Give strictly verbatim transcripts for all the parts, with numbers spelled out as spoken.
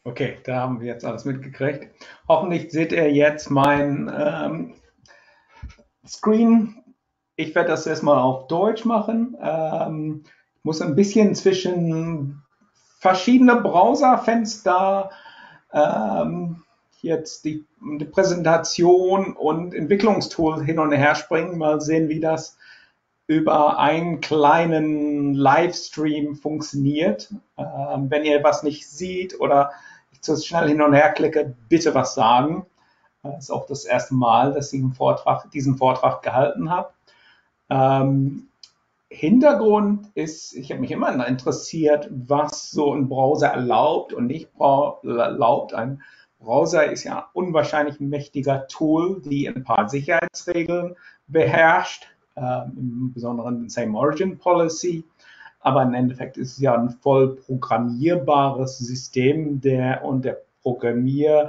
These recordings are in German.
Okay, da haben wir jetzt alles mitgekriegt. Hoffentlich seht ihr jetzt mein ähm, Screen. Ich werde das erstmal auf Deutsch machen. Ähm, ich muss ein bisschen zwischen verschiedene Browserfenster ähm, jetzt die, die Präsentation und Entwicklungstool hin und her springen. Mal sehen, wie das über einen kleinen Livestream funktioniert. Ähm, wenn ihr was nicht seht oder ich zu schnell hin und her klicke, bitte was sagen. Das ist auch das erste Mal, dass ich einen Vortrag, diesen Vortrag gehalten habe. Ähm, Hintergrund ist, ich habe mich immer interessiert, was so ein Browser erlaubt und nicht erlaubt. Ein Browser ist ja unwahrscheinlich ein mächtiger Tool, die ein paar Sicherheitsregeln beherrscht, äh, im Besonderen Same Origin Policy. Aber im Endeffekt ist es ja ein voll programmierbares System, der und der Programmiercode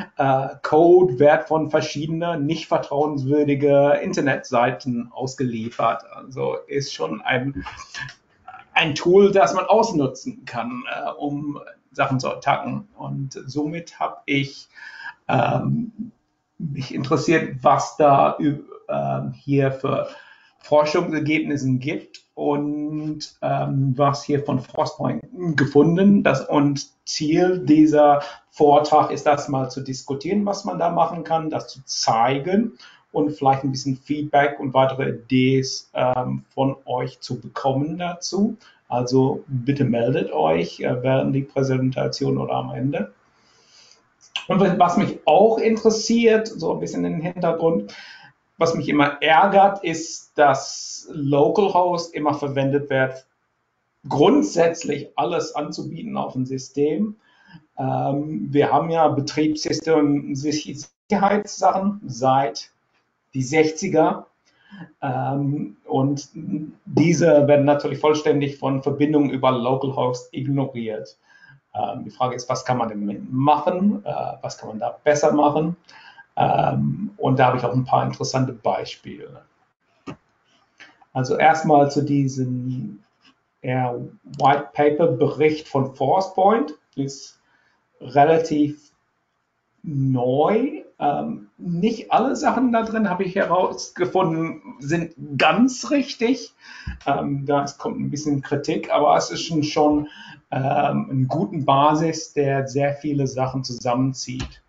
äh, wird von verschiedenen nicht vertrauenswürdigen Internetseiten ausgeliefert. Also ist schon ein, ein Tool, das man ausnutzen kann, äh, um Sachen zu attacken. Und somit habe ich ähm, mich interessiert, was da äh, hier für Forschungsergebnissen gibt und ähm, was hier von Frostpoint gefunden. Das, und Ziel dieser Vortrag ist das mal zu diskutieren, was man da machen kann, das zu zeigen und vielleicht ein bisschen Feedback und weitere Ideen ähm, von euch zu bekommen dazu. Also bitte meldet euch äh, während die Präsentation oder am Ende. Und was mich auch interessiert, so ein bisschen im Hintergrund, was mich immer ärgert, ist, dass Localhost immer verwendet wird, grundsätzlich alles anzubieten auf dem System. Ähm, wir haben ja Betriebssystem Sicherheitssachen seit die sechziger. Ähm, und diese werden natürlich vollständig von Verbindungen über Localhost ignoriert. Ähm, die Frage ist, was kann man damit machen? Äh, was kann man da besser machen? Ähm, und da habe ich auch ein paar interessante Beispiele. Also erstmal zu diesem eher White Paper Bericht von Forcepoint, ist relativ neu. Ähm, nicht alle Sachen da drin, habe ich herausgefunden, sind ganz richtig. Ähm, da kommt ein bisschen Kritik, aber es ist schon, schon ähm, eine gute Basis, der sehr viele Sachen zusammenzieht.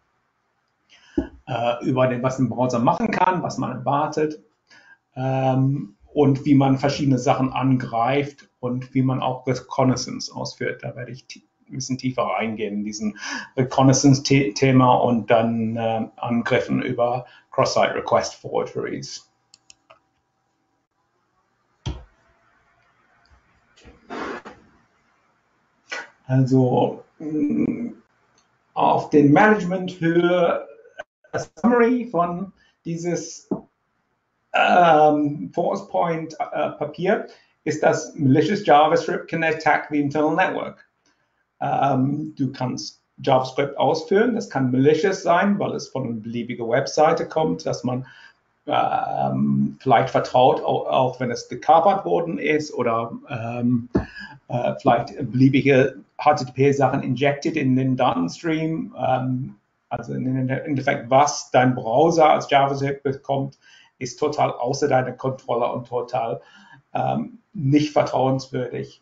Äh, über den, was ein Browser machen kann, was man erwartet ähm, und wie man verschiedene Sachen angreift und wie man auch Reconnaissance ausführt. Da werde ich ein bisschen tiefer reingehen in diesen Reconnaissance-Thema und dann äh, Angriffen über Cross-Site Request Forgeries. Also mh, auf den Management-Höhe Summary von dieses ähm, Forcepoint-Papier äh, ist, dass malicious JavaScript can attack the internal network. Ähm, du kannst JavaScript ausführen, das kann malicious sein, weil es von einer beliebigen Webseite kommt, dass man ähm, vielleicht vertraut, auch, auch wenn es gekapert worden ist oder ähm, äh, vielleicht beliebige H T T P-Sachen injected in den Datenstream. Ähm, also im Endeffekt, was dein Browser als JavaScript bekommt, ist total außer deiner Kontrolle und total ähm, nicht vertrauenswürdig.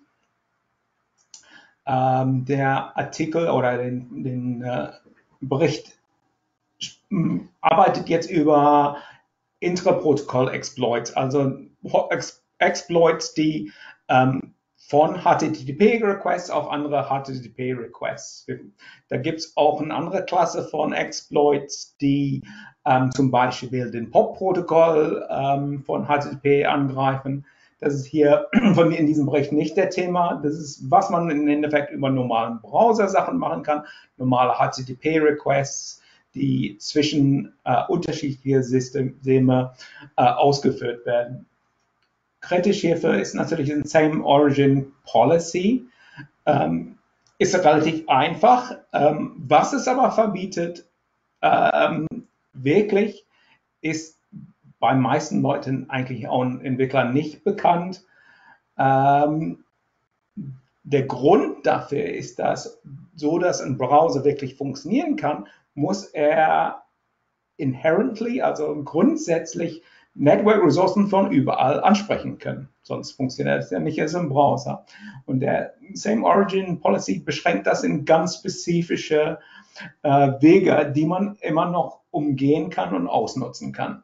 Ähm, der Artikel oder den, den äh, Bericht arbeitet jetzt über Intraprotokoll-Exploits, also Exploits, die ähm, von H T T P-Requests auf andere H T T P-Requests. Da gibt es auch eine andere Klasse von Exploits, die ähm, zum Beispiel den P O P-Protokoll ähm, von H T T P angreifen. Das ist hier von mir in diesem Bericht nicht der Thema. Das ist, was man im Endeffekt über normalen Browser-Sachen machen kann, normale H T T P-Requests, die zwischen äh, unterschiedlichen Systeme äh, ausgeführt werden. Kritisch hierfür ist natürlich ein Same Origin Policy. Ähm, ist relativ einfach. Ähm, was es aber verbietet, ähm, wirklich, ist bei meisten Leuten eigentlich auch Entwicklern nicht bekannt. Ähm, der Grund dafür ist, dass so dass ein Browser wirklich funktionieren kann, muss er inherently, also grundsätzlich, Network-Ressourcen von überall ansprechen können. Sonst funktioniert es ja nicht als im Browser. Und der Same Origin Policy beschränkt das in ganz spezifische äh, Wege, die man immer noch umgehen kann und ausnutzen kann.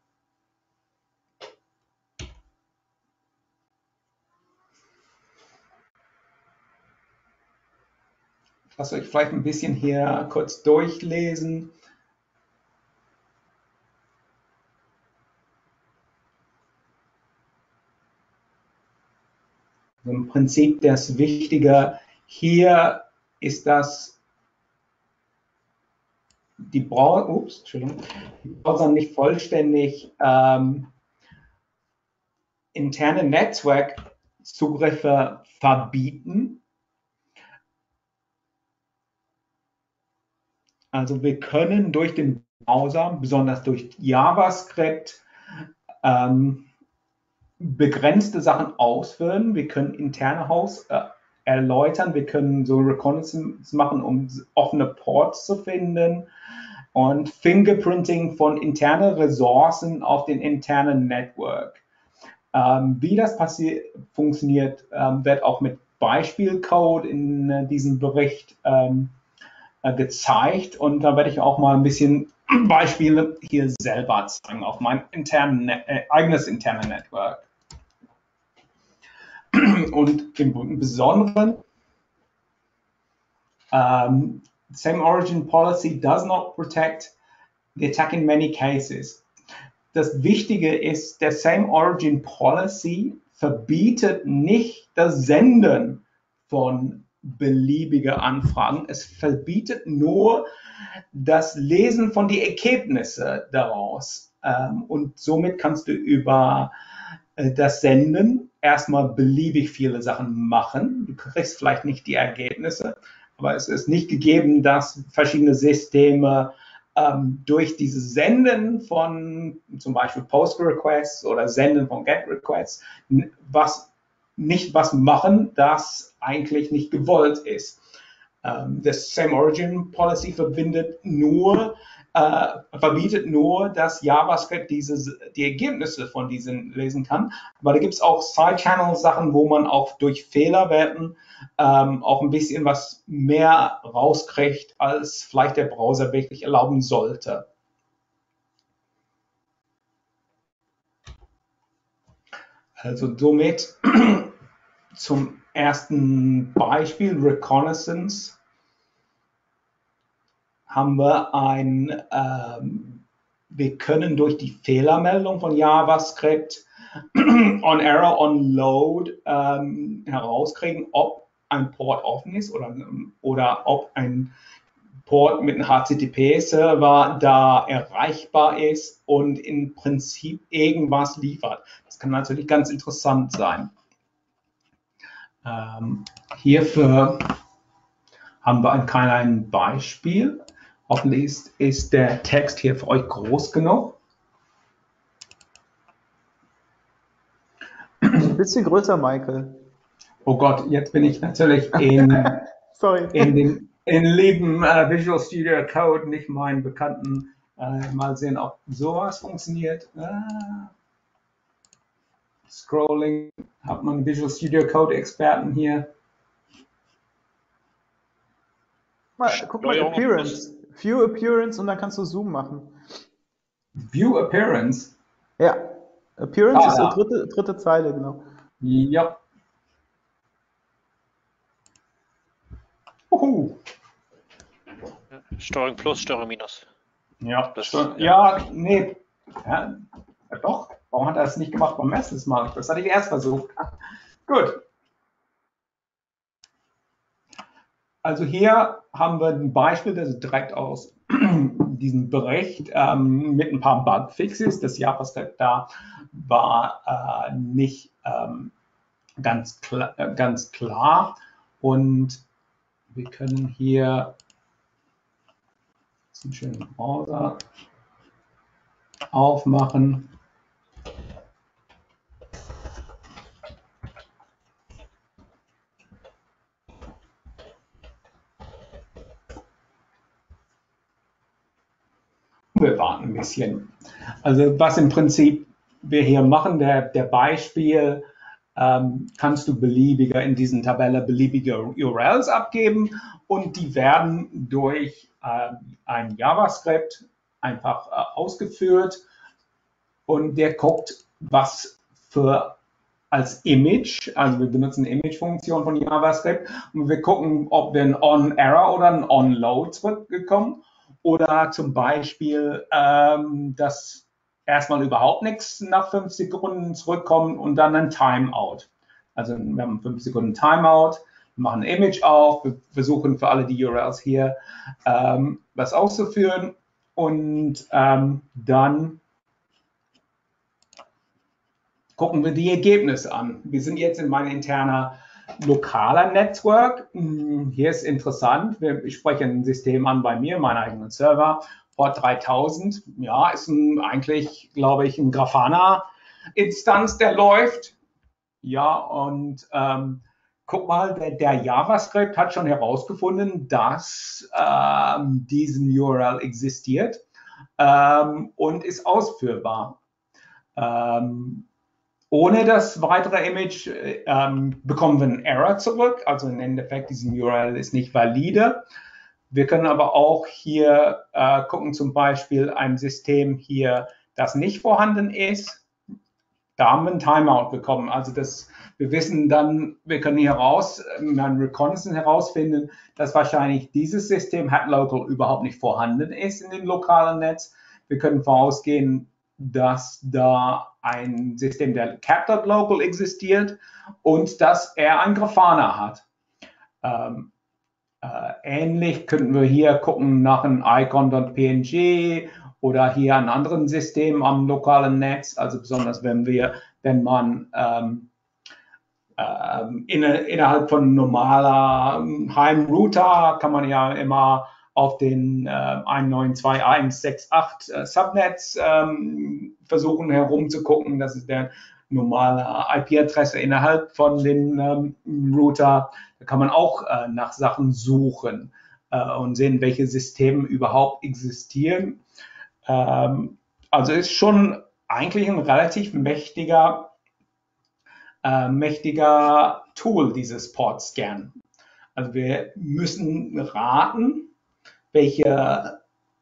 Ich lasse euch vielleicht ein bisschen hier kurz durchlesen. Im Prinzip das Wichtige hier ist, dass die Browser, ups, Entschuldigung, die Browser nicht vollständig ähm, interne Netzwerkzugriffe verbieten. Also wir können durch den Browser, besonders durch JavaScript, ähm, begrenzte Sachen ausführen. Wir können interne Hosts äh, erläutern. Wir können so Reconnaissance machen, um offene Ports zu finden. Und Fingerprinting von internen Ressourcen auf den internen Network. Ähm, wie das funktioniert, ähm, wird auch mit Beispielcode in äh, diesem Bericht ähm, äh, gezeigt. Und da werde ich auch mal ein bisschen Beispiele hier selber zeigen auf mein internen, äh, eigenes internes Network. Und im Besonderen, um, Same Origin Policy does not protect the attack in many cases. Das Wichtige ist, der Same Origin Policy verbietet nicht das Senden von beliebigen Anfragen. Es verbietet nur das Lesen von den Ergebnissen daraus. Ähm, und somit kannst du über äh, das Senden erstmal beliebig viele Sachen machen. Du kriegst vielleicht nicht die Ergebnisse, aber es ist nicht gegeben, dass verschiedene Systeme ähm, durch dieses Senden von zum Beispiel Post-Requests oder Senden von Get-Requests was, nicht was machen, das eigentlich nicht gewollt ist. Ähm, das Same Origin Policy verbindet nur Äh, verbietet nur, dass JavaScript diese, die Ergebnisse von diesen lesen kann. Aber da gibt es auch Side-Channel-Sachen, wo man auch durch Fehlerwerten ähm, auch ein bisschen was mehr rauskriegt, als vielleicht der Browser wirklich erlauben sollte. Also somit zum ersten Beispiel, Reconnaissance, haben wir ein, ähm, wir können durch die Fehlermeldung von JavaScript on Error, on Load ähm, herauskriegen, ob ein Port offen ist oder, oder ob ein Port mit einem H T T P-Server da erreichbar ist und im Prinzip irgendwas liefert. Das kann natürlich ganz interessant sein. Ähm, hierfür haben wir ein kleines Beispiel. Hoffentlich ist, ist der Text hier für euch groß genug. Ein bisschen größer, Michael. Oh Gott, jetzt bin ich natürlich in, Sorry. in dem in lieben äh, Visual Studio Code, nicht meinen bekannten. Äh, mal sehen, ob sowas funktioniert. Ah. Scrolling, hat man Visual Studio Code Experten hier. Mal, guck mal, Appearance. View Appearance und dann kannst du Zoom machen. View Appearance? Ja, Appearance ah, ist ja. die dritte, dritte Zeile, genau. Ja. Uhu. Steuerung plus, Steuerung minus. Ja, das, ja. ja. ja, nee. Ja, doch. Warum hat er das nicht gemacht beim letzten Mal? Das hatte ich erst versucht. Gut. Also hier haben wir ein Beispiel, das direkt aus diesem Bericht ähm, mit ein paar Bugfixes. Das JavaScript da war äh, nicht ähm, ganz, klar, äh, ganz klar. Und wir können hier einen schönen Browser aufmachen. Wir warten ein bisschen. Also was im Prinzip wir hier machen, der, der Beispiel, ähm, kannst du beliebige in diesen Tabelle beliebige U R Ls abgeben und die werden durch äh, ein JavaScript einfach äh, ausgeführt und der guckt, was für als Image, also wir benutzen eine Image-Funktion von JavaScript und wir gucken, ob wir ein On-Error oder ein On-Load zurückgekommen oder zum Beispiel, ähm, dass erstmal überhaupt nichts nach fünf Sekunden zurückkommt und dann ein Timeout. Also wir haben fünf Sekunden Timeout, wir machen ein Image auf, wir versuchen für alle die U R Ls hier ähm, was auszuführen und ähm, dann gucken wir die Ergebnisse an. Wir sind jetzt in meinem internen lokaler Network. Hier ist interessant, ich spreche ein System an bei mir, meinen eigenen Server, Port dreitausend. Ja, ist ein, eigentlich, glaube ich, ein Grafana-Instanz, der läuft. Ja, und ähm, guck mal, der, der JavaScript hat schon herausgefunden, dass ähm, diesen U R L existiert ähm, und ist ausführbar. Ähm, Ohne das weitere Image ähm, bekommen wir einen Error zurück, also im Endeffekt, diesen U R L ist nicht valide. Wir können aber auch hier äh, gucken, zum Beispiel ein System hier, das nicht vorhanden ist. Da haben wir ein Timeout bekommen. Also das, wir wissen dann, wir können hier raus, mit einem Reconnaissance herausfinden, dass wahrscheinlich dieses System HatLocal überhaupt nicht vorhanden ist in dem lokalen Netz. Wir können vorausgehen, dass da ein System der cat.local existiert und dass er ein Grafana hat. Ähm, äh, ähnlich könnten wir hier gucken nach einem icon.png oder hier an anderen Systemen am lokalen Netz, also besonders wenn wir, wenn man ähm, ähm, in, innerhalb von normaler Heimrouter kann man ja immer auf den äh, eins neun zwei eins sechs acht äh, Subnets ähm, versuchen herumzugucken. Das ist der normale I P-Adresse innerhalb von den ähm, Router. Da kann man auch äh, nach Sachen suchen äh, und sehen, welche Systeme überhaupt existieren. Ähm, also ist schon eigentlich ein relativ mächtiger, äh, mächtiger Tool, dieses Port-Scan. Also wir müssen raten, welche,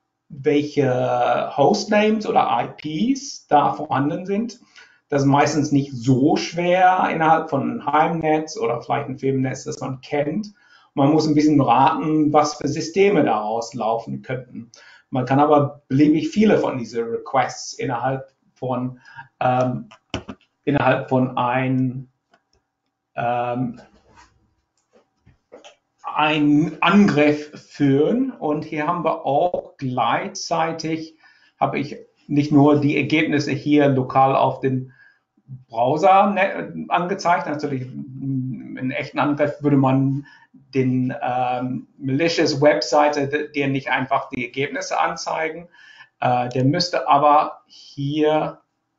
welche Hostnames oder I Ps da vorhanden sind. Das ist meistens nicht so schwer innerhalb von einem Heimnetz oder vielleicht ein Firmennetz, das man kennt. Man muss ein bisschen raten, was für Systeme daraus laufen könnten. Man kann aber beliebig viele von diesen Requests innerhalb von, ähm, innerhalb von ein ähm, einen Angriff führen und hier haben wir auch gleichzeitig, habe ich nicht nur die Ergebnisse hier lokal auf den Browser angezeigt, natürlich in echten Angriff würde man den ähm, malicious Webseite dir nicht einfach die Ergebnisse anzeigen, äh, der müsste aber hier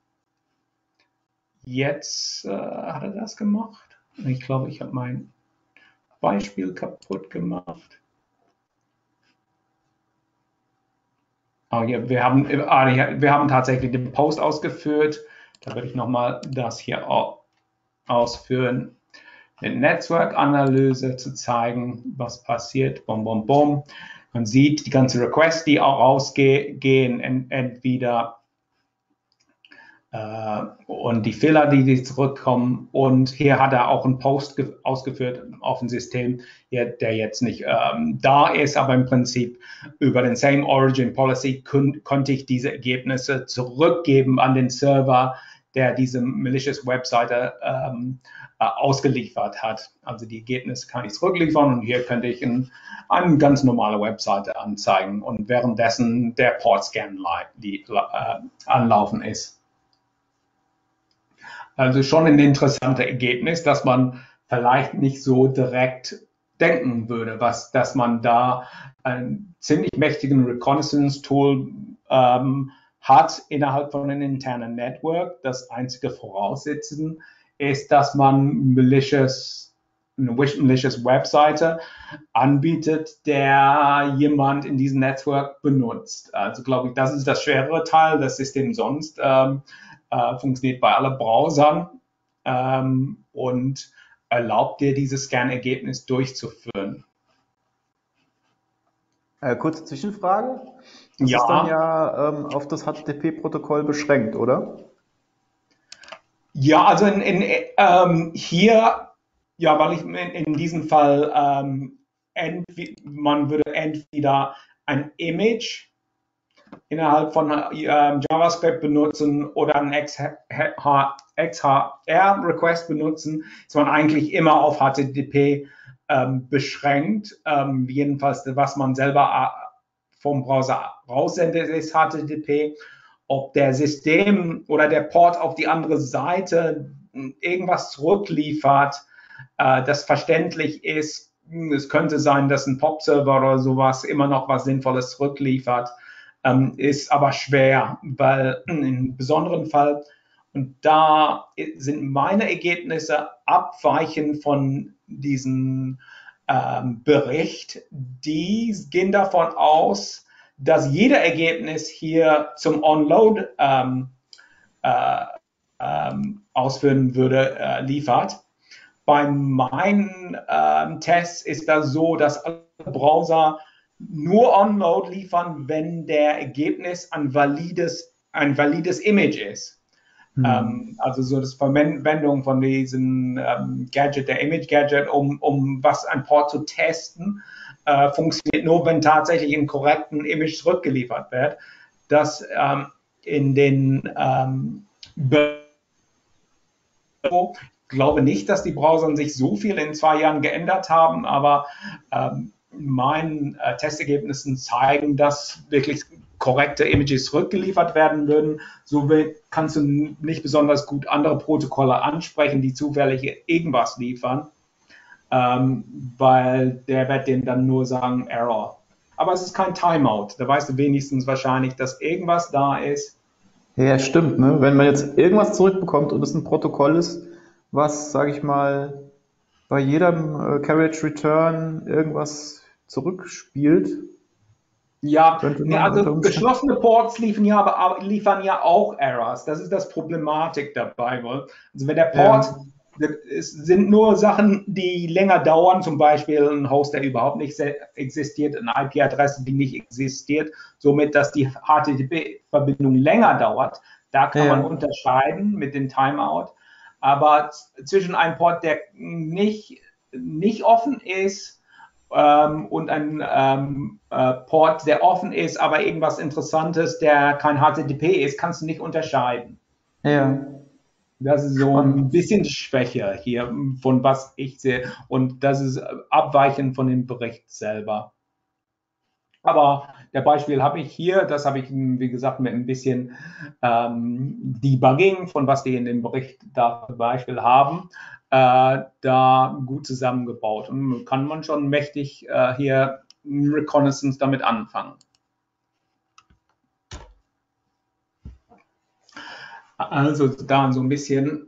jetzt, äh, hat er das gemacht? Ich glaube, ich habe mein Beispiel kaputt gemacht. Oh, ja, wir, haben, ah, ja, wir haben tatsächlich den Post ausgeführt. Da werde ich nochmal das hier ausführen. Eine Netzwerkanalyse zu zeigen, was passiert. Bom, bom, bom. Man sieht die ganzen Requests, die auch rausgehen, entweder und die Fehler, die, die zurückkommen. Und hier hat er auch einen Post ausgeführt auf ein System, der jetzt nicht ähm, da ist, aber im Prinzip über den Same Origin Policy konnte ich diese Ergebnisse zurückgeben an den Server, der diese malicious Webseite ähm, äh, ausgeliefert hat. Also die Ergebnisse kann ich zurückliefern und hier könnte ich ein, eine ganz normale Webseite anzeigen und währenddessen der Port-Scan äh, anlaufen ist. Also schon ein interessantes Ergebnis, dass man vielleicht nicht so direkt denken würde, was, dass man da einen ziemlich mächtigen Reconnaissance-Tool ähm, hat innerhalb von einem internen Network. Das einzige Voraussetzen ist, dass man malicious eine malicious Webseite anbietet, der jemand in diesem Netzwerk benutzt. Also glaube ich, das ist das schwerere Teil. Das System sonst ähm, äh, funktioniert bei allen Browsern ähm, und erlaubt dir, dieses Scan-Ergebnis durchzuführen. Äh, kurze Zwischenfrage. Das Ja. ist dann ja ähm, auf das H T T P-Protokoll beschränkt, oder? Ja, also in, in, ähm, hier, ja, weil ich in, in diesem Fall, ähm, entweder, man würde entweder ein Image innerhalb von ähm, JavaScript benutzen oder einen X H R-Request benutzen, ist man eigentlich immer auf H T T P ähm, beschränkt. Ähm, jedenfalls, was man selber vom Browser raussendet, ist H T T P. Ob der System oder der Port auf die andere Seite irgendwas zurückliefert, äh, das verständlich ist. Es könnte sein, dass ein P O P-Server oder sowas immer noch was Sinnvolles zurückliefert, ähm, ist aber schwer, weil im besonderen Fall, und da sind meine Ergebnisse abweichend von diesem ähm, Bericht, die gehen davon aus, dass jeder Ergebnis hier zum Onload ähm, äh, ähm, ausführen würde, äh, liefert. Bei meinen ähm, Tests ist das so, dass alle Browser nur Onload liefern, wenn der Ergebnis ein valides, ein valides Image ist. Hm. Ähm, also so das Verwendung von diesem ähm, Gadget, der Image Gadget, um, um was ein Port zu testen, äh, funktioniert nur, wenn tatsächlich ein korrekten Image zurückgeliefert wird. Das ähm, in den ähm, ich glaube nicht, dass die Browser sich so viel in zwei Jahren geändert haben, aber ähm, meinen äh, Testergebnissen zeigen, dass wirklich korrekte Images zurückgeliefert werden würden. So kannst du nicht besonders gut andere Protokolle ansprechen, die zufällig irgendwas liefern, ähm, weil der wird denen dann nur sagen Error. Aber es ist kein Timeout. Da weißt du wenigstens wahrscheinlich, dass irgendwas da ist. Ja, stimmt, ne? Wenn man jetzt irgendwas zurückbekommt und es ein Protokoll ist, was, sage ich mal, bei jedem äh, Carriage Return irgendwas zurückspielt, Ja, könnte nee, man unter also Umständen. geschlossene Ports liefern ja, aber liefern ja auch Errors. Das ist das Problematik dabei. Also wenn der Port, Ja, es sind nur Sachen, die länger dauern, zum Beispiel ein Host, der überhaupt nicht existiert, eine I P-Adresse, die nicht existiert, somit, dass die H T T P-Verbindung länger dauert. Da kann man ja, unterscheiden mit dem Timeout. Aber zwischen einem Port, der nicht, nicht offen ist, ähm, und ein ähm, äh, Port, der offen ist, aber irgendwas Interessantes, der kein H T T P ist, kannst du nicht unterscheiden. ja, Das ist so ein spannend. bisschen die Schwäche hier, von was ich sehe. Und das ist abweichend von dem Bericht selber. Aber der Beispiel habe ich hier, das habe ich, wie gesagt, mit ein bisschen ähm, Debugging, von was die in dem Bericht da zum Beispiel haben, äh, da gut zusammengebaut. Und kann man schon mächtig äh, hier Reconnaissance damit anfangen. Also da so ein bisschen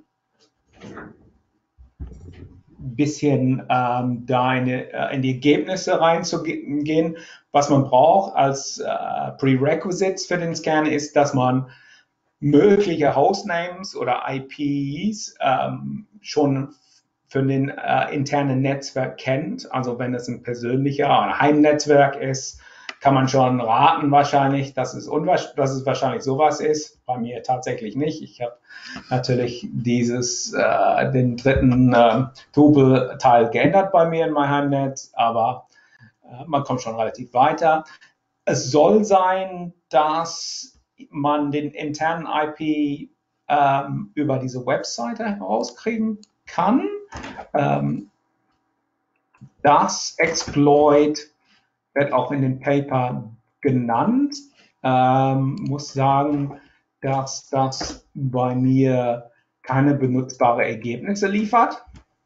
bisschen ähm, da in die, äh, in die Ergebnisse reinzugehen. Was man braucht als äh, Prerequisites für den Scan ist, dass man mögliche Hostnames oder I Ps ähm, schon für den äh, internen Netzwerk kennt. Also wenn es ein persönlicher oder Heimnetzwerk ist, kann man schon raten wahrscheinlich, dass es, dass es wahrscheinlich sowas ist. Bei mir tatsächlich nicht. Ich habe natürlich dieses, äh, den dritten äh, Tupel-Teil geändert bei mir in meinem Heimnetz, aber äh, man kommt schon relativ weiter. Es soll sein, dass man den internen I P ähm, über diese Webseite herauskriegen kann. Ähm, das Exploit wird auch in dem Paper genannt. Ähm, muss sagen, dass das bei mir keine benutzbare Ergebnisse liefert,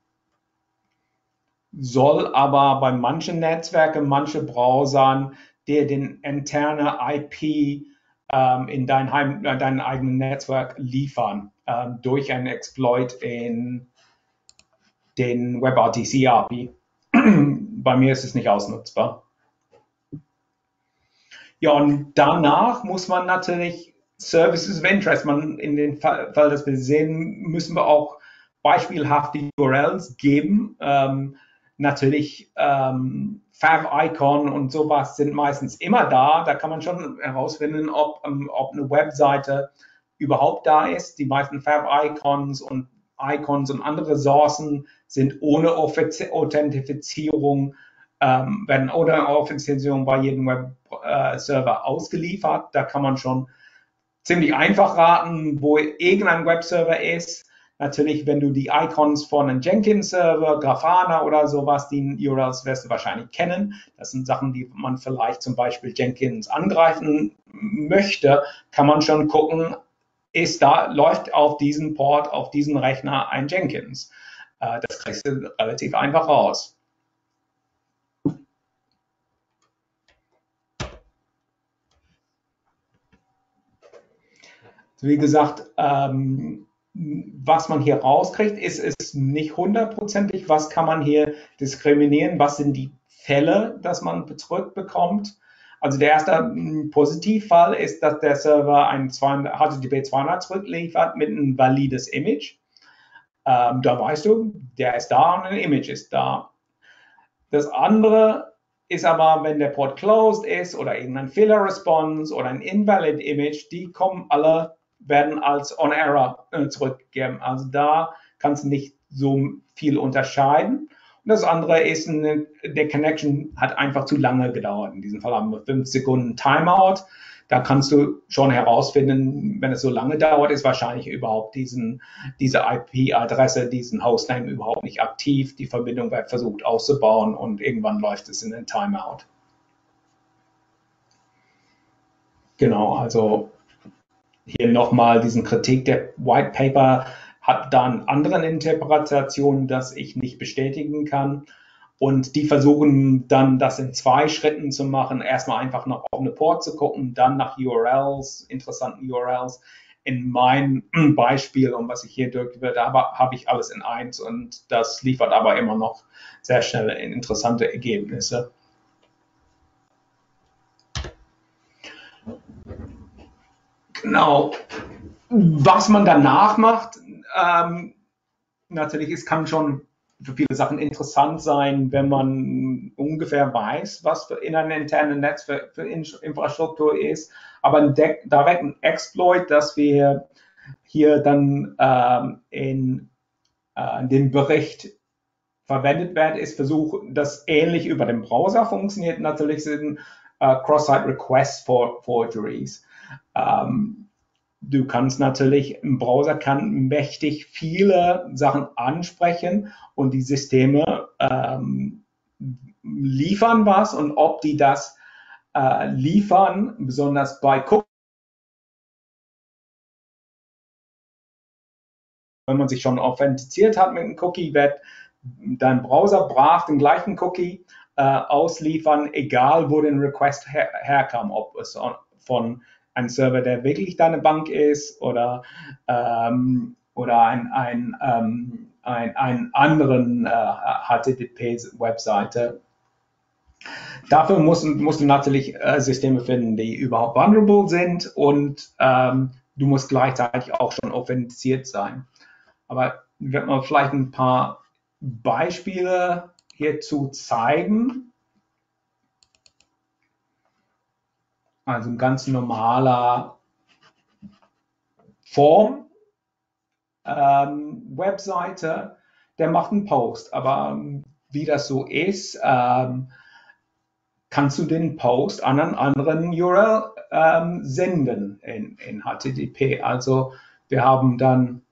soll aber bei manchen Netzwerken, manchen Browsern dir den interne I P ähm, in dein, Heim, äh, dein eigenen Netzwerk liefern, ähm, durch einen Exploit in den WebRTC A P I. Bei mir ist es nicht ausnutzbar. Ja, und danach muss man natürlich Services of Interest, man in dem Fall, Fall das wir sehen, müssen wir auch beispielhafte U R Ls geben. Ähm, natürlich ähm, Fav-Icon und sowas sind meistens immer da. Da kann man schon herausfinden, ob, ähm, ob eine Webseite überhaupt da ist. Die meisten Fav-Icons und Icons und andere Ressourcen sind ohne Authentifizierung, ähm, werden ohne Authentifizierung bei jedem Web-Server äh, ausgeliefert. Da kann man schon ziemlich einfach raten, wo irgendein Webserver ist. Natürlich, wenn du die Icons von einem Jenkins-Server, Grafana oder sowas, die U R Ls wirst du wahrscheinlich kennen. Das sind Sachen, die man vielleicht zum Beispiel Jenkins angreifen möchte, kann man schon gucken, ist da, läuft auf diesem Port, auf diesem Rechner ein Jenkins. Äh, das kriegst du relativ einfach raus. Wie gesagt, ähm, was man hier rauskriegt, ist, ist nicht hundertprozentig. Was kann man hier diskriminieren? Was sind die Fälle, dass man zurückbekommt? Also der erste Positivfall ist, dass der Server ein H T T P zweihundert zurückliefert mit einem valides Image. Ähm, da weißt du, der ist da und ein Image ist da. Das andere ist aber, wenn der Port closed ist oder irgendein Fehler-Response oder ein invalid Image, die kommen alle, werden als On-Error äh, zurückgegeben. Also da kannst du nicht so viel unterscheiden. Und das andere ist, eine, der Connection hat einfach zu lange gedauert. In diesem Fall haben wir fünf Sekunden Timeout. Da kannst du schon herausfinden, wenn es so lange dauert, ist wahrscheinlich überhaupt diesen, diese I P-Adresse, diesen Hostname überhaupt nicht aktiv. Die Verbindung wird versucht auszubauen und irgendwann läuft es in den Timeout. Genau, also hier nochmal diesen Kritik. Der White Paper hat dann anderen Interpretationen, dass ich nicht bestätigen kann. Und die versuchen dann, das in zwei Schritten zu machen. Erstmal einfach nach offene Port zu gucken, dann nach U R Ls, interessanten U R Ls. In meinem Beispiel, und was ich hier durchgeführt habe, habe ich alles in eins und das liefert aber immer noch sehr schnell interessante Ergebnisse. Genau. Was man danach macht, ähm, natürlich, es kann schon für viele Sachen interessant sein, wenn man ungefähr weiß, was für in einem internen Netz für, für Infrastruktur ist. Aber ein direkten Exploit, dass wir hier dann ähm, in äh, dem Bericht verwendet werden, ist versuchen, das ähnlich über den Browser funktioniert. Natürlich sind äh, Cross-Site Request for Forgeries. Ähm, Du kannst natürlich, im Browser kann mächtig viele Sachen ansprechen und die Systeme ähm, liefern was und ob die das äh, liefern, besonders bei Cookies, wenn man sich schon authentiziert hat mit einem Cookie, wird dein Browser brav den gleichen Cookie äh, ausliefern, egal wo der Request her herkam, ob es von ein Server, der wirklich deine Bank ist oder, ähm, oder ein, ein, ähm, ein, einen anderen äh, H T T P-Webseite. Dafür musst, musst du natürlich äh, Systeme finden, die überhaupt vulnerable sind und ähm, du musst gleichzeitig auch schon authentiziert sein. Aber ich werde mal vielleicht ein paar Beispiele hierzu zeigen. Also ein ganz normaler Form ähm, Webseite, der macht einen Post. Aber ähm, wie das so ist, ähm, kannst du den Post an einen anderen U R L ähm, senden in, in H T T P. Also wir haben dann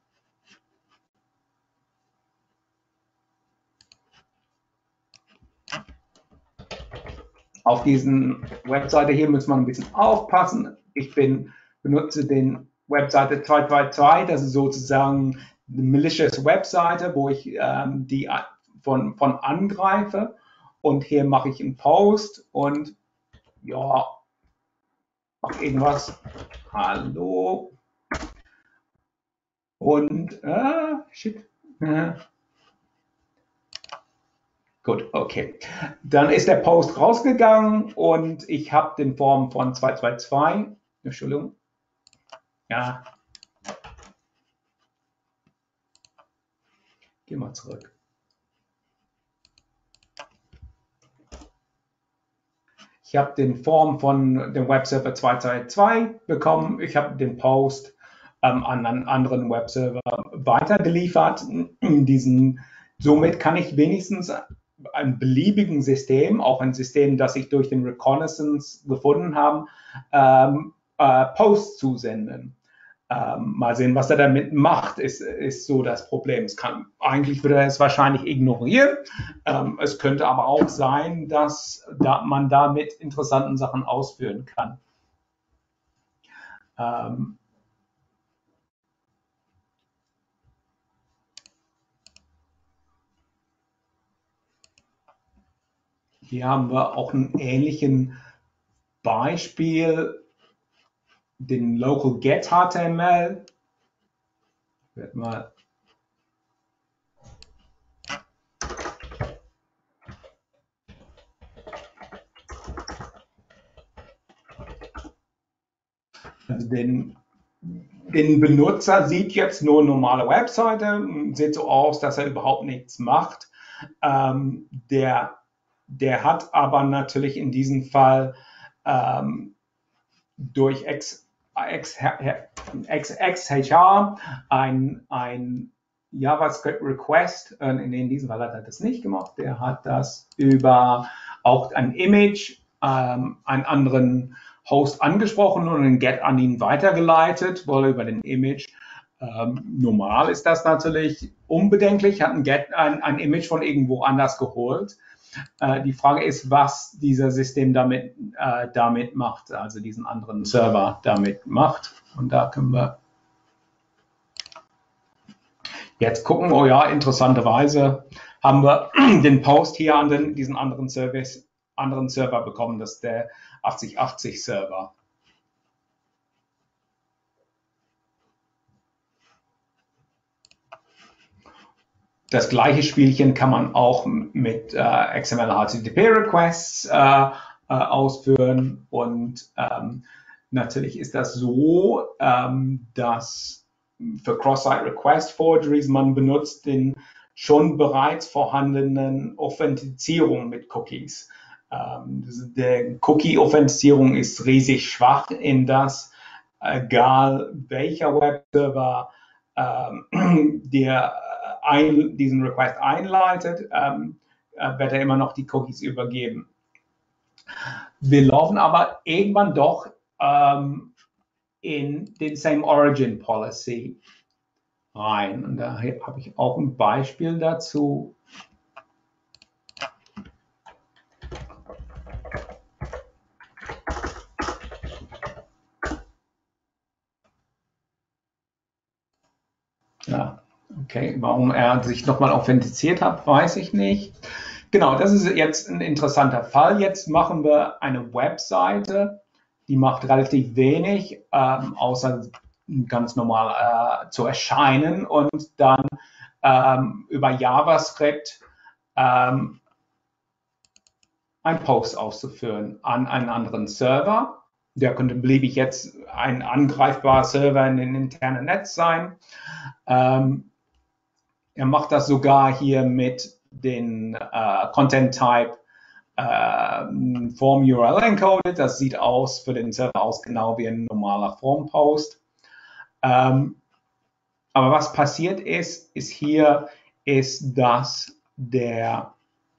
auf diesen Webseite hier muss man ein bisschen aufpassen. Ich bin, benutze den Webseite zwei zwei zwei, das ist sozusagen eine malicious Webseite, wo ich ähm, die von, von angreife. Und hier mache ich einen Post und ja, mache irgendwas. Hallo. Und, äh, shit. Äh, Gut, okay. Dann ist der Post rausgegangen und ich habe den Form von zwei zwei zwei, Entschuldigung, ja, geh mal zurück. Ich habe den Form von dem Webserver zwei zwei zwei bekommen. Ich habe den Post ähm, an einen anderen Webserver weitergeliefert. Diesen, somit kann ich wenigstens ein beliebigen System, auch ein System, das ich durch den Reconnaissance gefunden habe, ähm, äh, Posts zusenden. Ähm, mal sehen, was er damit macht, ist, ist so das Problem. Es kann, eigentlich würde er es wahrscheinlich ignorieren. Ähm, es könnte aber auch sein, dass da man damit interessanten Sachen ausführen kann. Ähm, hier haben wir auch einen ähnlichen Beispiel, den Local Get H T M L. Ich werde mal also den, den Benutzer sieht jetzt nur eine normale Webseite, sieht so aus, dass er überhaupt nichts macht. Ähm, der, der hat aber natürlich in diesem Fall ähm, durch X, X, X, X H R ein, ein JavaScript-Request, äh, in diesem Fall hat er das nicht gemacht, der hat das über auch ein Image, ähm, einen anderen Host angesprochen und einen Get an ihn weitergeleitet, wohl über den Image. Ähm, normal ist das natürlich unbedenklich, hat ein, Get, ein, ein Image von irgendwo anders geholt. Äh, die Frage ist, was dieser System damit, äh, damit macht, also diesen anderen Server damit macht. Und da können wir jetzt gucken, oh ja, interessanterweise haben wir den Post hier an den, diesen anderen Service, anderen Server bekommen, das ist der achtzig achtzig Server. Das gleiche Spielchen kann man auch mit äh, X M L H T T P Requests äh, äh, ausführen und ähm, natürlich ist das so, ähm, dass für Cross-Site Request Forgeries man benutzt den schon bereits vorhandenen Authentifizierung mit Cookies. Ähm, der Cookie-Authentifizierung ist riesig schwach, in das egal welcher Webserver ähm, der ein, diesen Request einleitet, ähm, äh, wird er immer noch die Cookies übergeben. Wir laufen aber irgendwann doch ähm, in den Same Origin Policy rein. Und da habe ich auch ein Beispiel dazu. Ja, okay, warum er sich nochmal authentiziert hat, weiß ich nicht. Genau, das ist jetzt ein interessanter Fall. Jetzt machen wir eine Webseite, die macht relativ wenig, ähm, außer ganz normal äh, zu erscheinen und dann ähm, über JavaScript ähm, einen Post auszuführen an einen anderen Server. Der könnte beliebig jetzt ein angreifbarer Server in den internen Netz sein. Ähm, er macht das sogar hier mit den äh, Content Type äh, Form U R L encoded. Das sieht aus für den Server aus genau wie ein normaler Form Post. Ähm, aber was passiert ist, ist hier, ist, dass der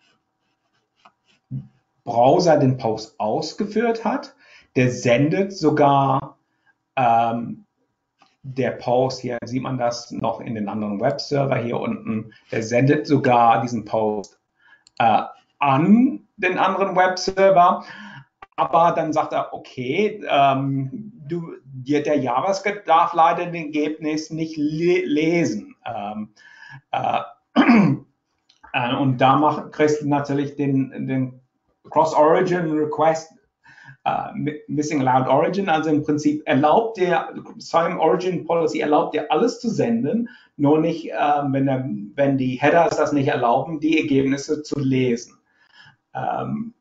Browser den Post ausgeführt hat. Der sendet sogar ähm, der Post, hier sieht man das noch in den anderen Webserver hier unten, der sendet sogar diesen Post äh, an den anderen Webserver, aber dann sagt er, okay, ähm, du, der JavaScript darf leider das Ergebnis nicht le lesen. Ähm, äh, äh, und da macht, kriegst du natürlich den, den Cross-Origin-Request äh, Missing Allowed Origin, also im Prinzip erlaubt der Same Origin Policy erlaubt dir alles zu senden, nur nicht, äh, wenn, der, wenn die Headers das nicht erlauben, die Ergebnisse zu lesen. Ähm,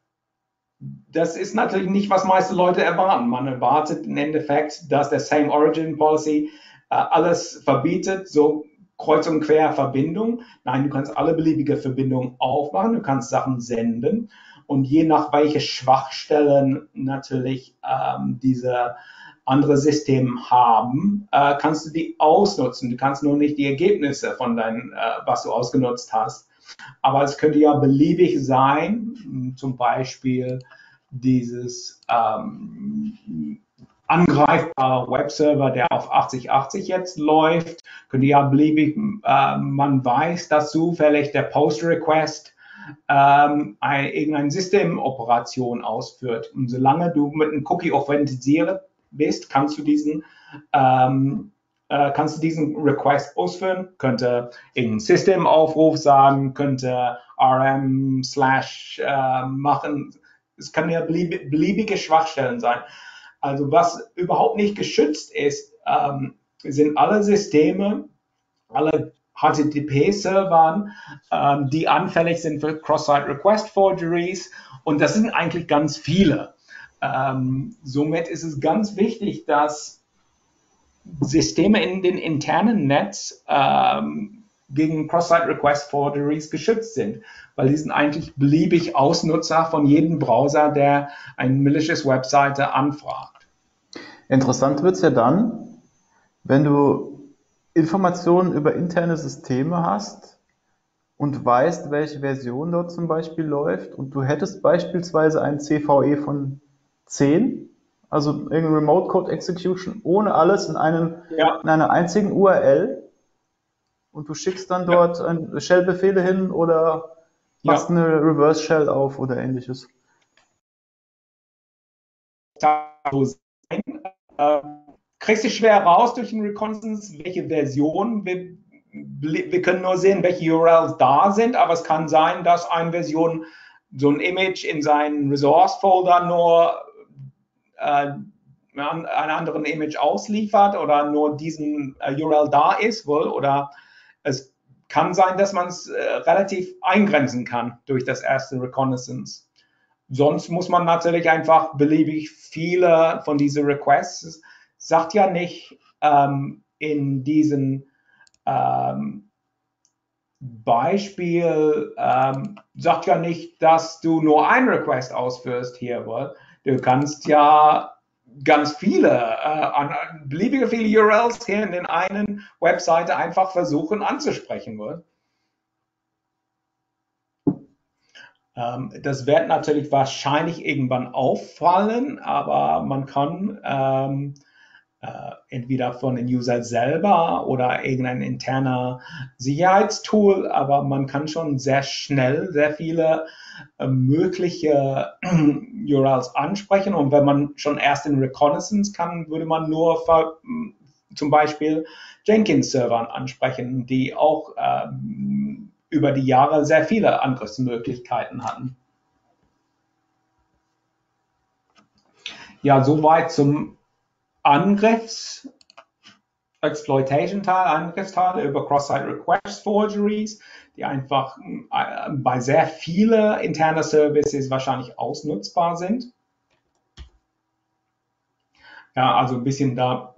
das ist natürlich nicht, was meiste Leute erwarten. Man erwartet im Endeffekt, dass der Same Origin Policy äh, alles verbietet, so kreuz und quer Verbindung. Nein, du kannst alle beliebige Verbindungen aufmachen, du kannst Sachen senden und je nach welche Schwachstellen natürlich ähm, diese andere Systeme haben, äh, kannst du die ausnutzen. Du kannst nur nicht die Ergebnisse von deinem, äh, was du ausgenutzt hast. Aber es könnte ja beliebig sein, zum Beispiel dieses ähm, angreifbare Webserver, der auf achtzig achtzig jetzt läuft, könnte ja beliebig, äh, man weiß, dass zufällig der Post-Request ähm, ein, irgendeine Systemoperation ausführt. Und solange du mit einem Cookie authentisiert bist, kannst du diesen ähm, äh, kannst du diesen Request ausführen, könnte irgendein Systemaufruf sagen, könnte R M slash äh, machen. Es kann ja belieb beliebige Schwachstellen sein. Also was überhaupt nicht geschützt ist, ähm, sind alle Systeme, alle H T T P-Servern, ähm, die anfällig sind für Cross-Site-Request-Forgeries. Und das sind eigentlich ganz viele. Ähm, somit ist es ganz wichtig, dass Systeme in den internen Netz ähm, gegen Cross-Site-Request-Forgeries geschützt sind, weil die sind eigentlich beliebig Ausnutzer von jedem Browser, der eine malicious Webseite anfragt. Interessant wird es ja dann, wenn du Informationen über interne Systeme hast und weißt, welche Version dort zum Beispiel läuft und du hättest beispielsweise ein C V E von zehn, also irgendein Remote Code Execution ohne alles in, einem, Ja. in einer einzigen U R L und du schickst dann dort ja. Shell-Befehle hin oder machst ja. eine Reverse Shell auf oder ähnliches. Äh, kriegst du schwer raus durch den Reconnaissance, welche Version. Wir, wir können nur sehen, welche U R Ls da sind, aber es kann sein, dass eine Version so ein Image in seinen Resource-Folder nur äh, einen anderen Image ausliefert oder nur diesen äh, U R L da ist, wohl, oder es kann sein, dass man es äh, relativ eingrenzen kann durch das erste Reconnaissance. Sonst muss man natürlich einfach beliebig viele von diesen Requests, es sagt ja nicht ähm, in diesem ähm, Beispiel, ähm, sagt ja nicht, dass du nur einen Request ausführst hier, weil du kannst ja ganz viele, äh, beliebige viele U R Ls hier in den einen Webseite einfach versuchen anzusprechen. Will. Ähm, das wird natürlich wahrscheinlich irgendwann auffallen, aber man kann ähm, äh, entweder von den User selber oder irgendein interner Sicherheitstool, aber man kann schon sehr schnell sehr viele äh, mögliche U R Ls ansprechen und wenn man schon erst in Reconnaissance kann, würde man nur für, zum Beispiel Jenkins-Servern ansprechen, die auch ähm, über die Jahre sehr viele Angriffsmöglichkeiten hatten. Ja, soweit zum Angriffs Exploitation-Teil, Angriffsteil über Cross-Site-Request-Forgeries, die einfach äh, bei sehr vielen internen Services wahrscheinlich ausnutzbar sind. Ja, also ein bisschen da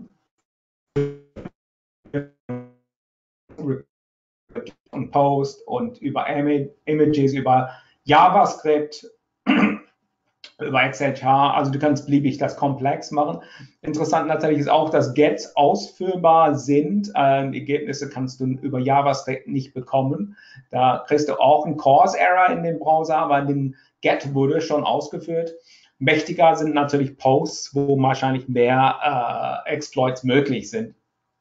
und Post und über Images, über JavaScript, über X H R, also du kannst beliebig das komplex machen. Interessant natürlich ist auch, dass Gets ausführbar sind. Ähm, Ergebnisse kannst du über JavaScript nicht bekommen. Da kriegst du auch einen Cause-Error in dem Browser, aber den Get wurde schon ausgeführt. Mächtiger sind natürlich Posts, wo wahrscheinlich mehr äh, Exploits möglich sind.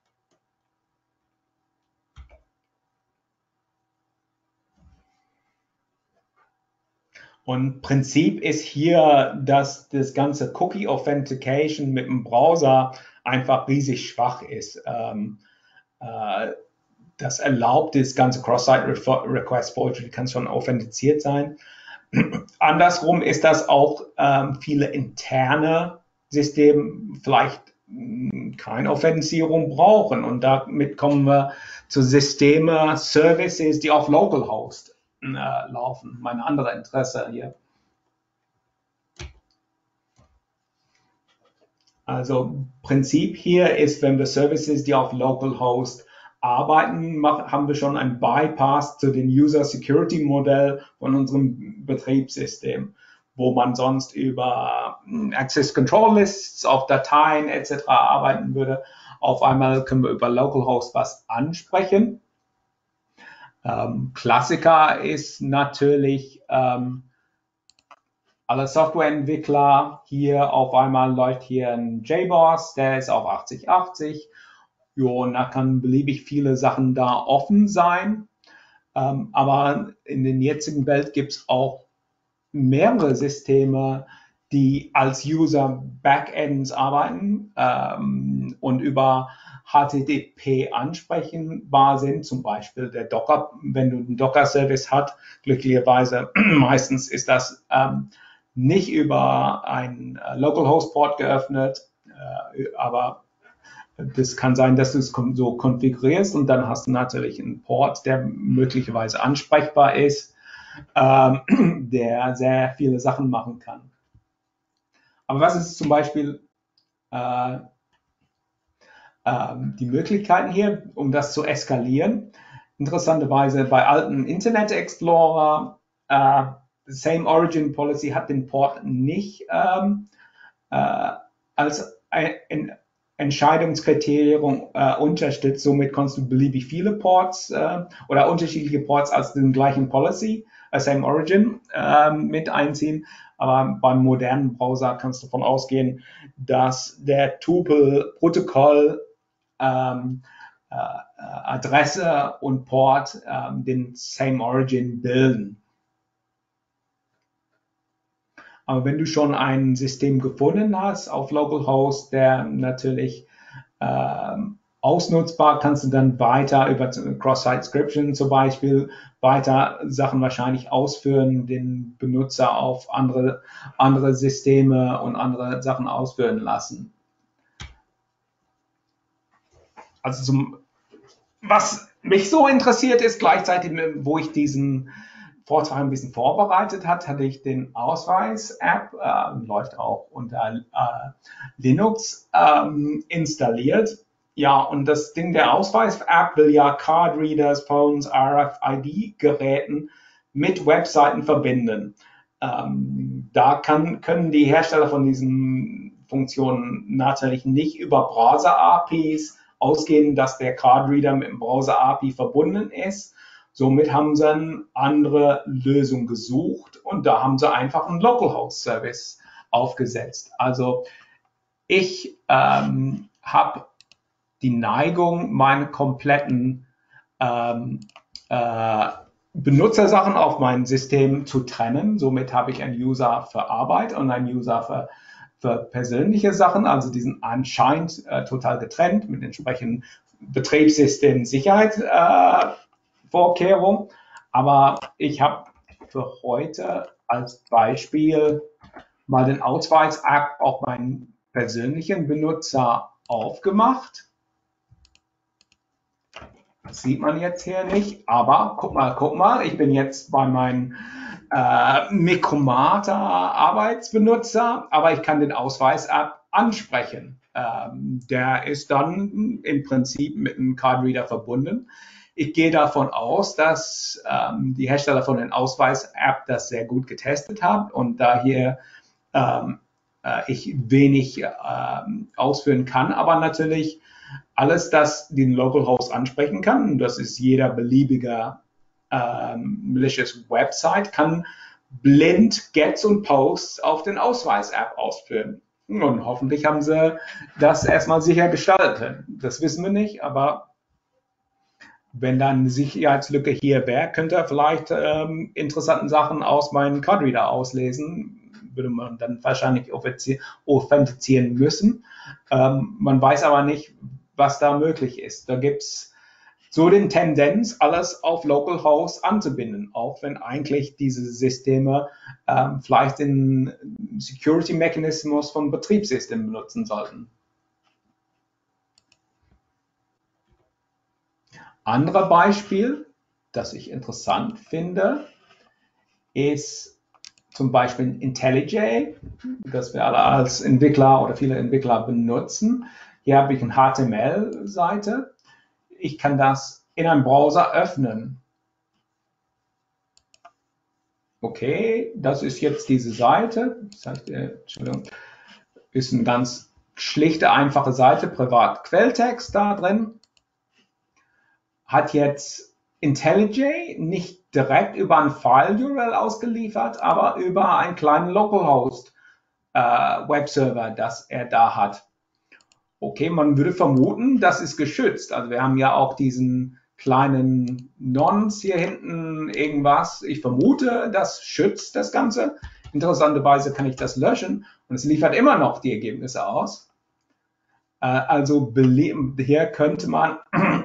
Und Prinzip ist hier, dass das ganze Cookie Authentication mit dem Browser einfach riesig schwach ist. Ähm, äh, das erlaubt das ganze Cross-Site Request Forgery, kann schon authentiziert sein. andersrum ist das auch ähm, viele interne Systeme vielleicht mh, keine Authentifizierung brauchen. Und damit kommen wir zu Systeme, Services, die auf Localhost äh, laufen. Mein anderes Interesse hier. Also Prinzip hier ist, wenn wir Services, die auf Localhost arbeiten, machen, haben wir schon ein Bypass zu dem User Security Modell von unserem Betriebssystem, wo man sonst über Access Control Lists auf Dateien et cetera arbeiten würde. Auf einmal können wir über Localhost was ansprechen. Ähm, Klassiker ist natürlich ähm, alle Softwareentwickler, hier auf einmal läuft hier ein J BOSS, der ist auf achtzig achtzig. Jo, und da kann beliebig viele Sachen da offen sein. Ähm, aber in der jetzigen Welt gibt es auch mehrere Systeme, die als User Backends arbeiten ähm, und über H T T P ansprechbar sind, zum Beispiel der Docker, wenn du einen Docker-Service hast, glücklicherweise meistens ist das ähm, nicht über einen Localhost-Port geöffnet, äh, aber das kann sein, dass du es so konfigurierst und dann hast du natürlich einen Port, der möglicherweise ansprechbar ist, ähm, der sehr viele Sachen machen kann. Aber was ist zum Beispiel äh, äh, die Möglichkeiten hier, um das zu eskalieren? Interessanterweise bei alten Internet Explorer, äh, Same Origin Policy hat den Port nicht ähm, äh, als ein, ein Entscheidungskriterium äh, unterstützt. Somit kannst du beliebig viele Ports äh, oder unterschiedliche Ports als den gleichen Policy, äh, Same Origin, äh, mit einziehen. Aber beim modernen Browser kannst du davon ausgehen, dass der Tuple-Protokoll ähm, äh, Adresse und Port äh, den Same Origin bilden. Aber wenn du schon ein System gefunden hast auf Localhost, der natürlich ähm, ausnutzbar, kannst du dann weiter über Cross-Site-Scription zum Beispiel weiter Sachen wahrscheinlich ausführen, den Benutzer auf andere, andere Systeme und andere Sachen ausführen lassen. Also zum, was mich so interessiert ist, gleichzeitig, wo ich diesen Vortrag ein bisschen vorbereitet hat, hatte ich den Ausweis-App, äh, läuft auch unter äh, Linux, ähm, installiert. Ja, und das Ding der Ausweis-App will ja Card-Readers, Phones, R F I D-Geräten mit Webseiten verbinden. Ähm, da kann, können die Hersteller von diesen Funktionen natürlich nicht über Browser-A P Is ausgehen, dass der Card-Reader mit dem Browser-A P I verbunden ist. Somit haben sie eine andere Lösung gesucht und da haben sie einfach einen Localhost-Service aufgesetzt. Also ich ähm, habe die Neigung, meine kompletten ähm, äh, Benutzersachen auf meinem System zu trennen. Somit habe ich einen User für Arbeit und einen User für, für persönliche Sachen. Also die sind anscheinend äh, total getrennt mit entsprechenden Betriebssystemen Sicherheit. Äh, Vorkehrung, aber ich habe für heute als Beispiel mal den Ausweis-App auf meinen persönlichen Benutzer aufgemacht. Das sieht man jetzt hier nicht, aber guck mal, guck mal, ich bin jetzt bei meinem äh, Micromata Arbeitsbenutzer, aber ich kann den Ausweis-App ansprechen. Ähm, der ist dann im Prinzip mit einem Card-Reader verbunden. Ich gehe davon aus, dass ähm, die Hersteller von den Ausweis-App das sehr gut getestet haben und da hier ähm, äh, ich wenig ähm, ausführen kann, aber natürlich alles, das den Localhost ansprechen kann, das ist jeder beliebige ähm, malicious Website, kann blind Gets und Posts auf den Ausweis-App ausführen. Und hoffentlich haben sie das erstmal sicher gestaltet. Das wissen wir nicht, aber wenn dann eine Sicherheitslücke hier wäre, könnte er vielleicht ähm, interessanten Sachen aus meinem Cardreader auslesen. Würde man dann wahrscheinlich authentizieren müssen. Ähm, man weiß aber nicht, was da möglich ist. Da gibt es so den Tendenz, alles auf Localhost anzubinden, auch wenn eigentlich diese Systeme ähm, vielleicht den Security-Mechanismus von Betriebssystemen benutzen sollten. Anderes Beispiel, das ich interessant finde, ist zum Beispiel IntelliJ, das wir alle als Entwickler oder viele Entwickler benutzen. Hier habe ich eine H T M L-Seite. Ich kann das in einem Browser öffnen. Okay, das ist jetzt diese Seite. Das heißt, äh, Entschuldigung, ist eine ganz schlichte, einfache Seite, Privat-Quelltext da drin. Hat jetzt IntelliJ nicht direkt über ein File-U R L ausgeliefert, aber über einen kleinen Localhost äh, Webserver, das er da hat. Okay, man würde vermuten, das ist geschützt. Also wir haben ja auch diesen kleinen Nonce hier hinten irgendwas. Ich vermute, das schützt das Ganze. Interessanterweise kann ich das löschen und es liefert immer noch die Ergebnisse aus. Äh, also hier könnte man